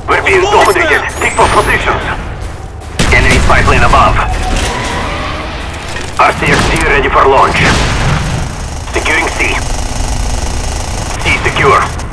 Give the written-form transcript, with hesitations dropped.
We're being dominated. Take for positions. Enemy pipeline above. RCXD ready for launch. Securing C. C secure.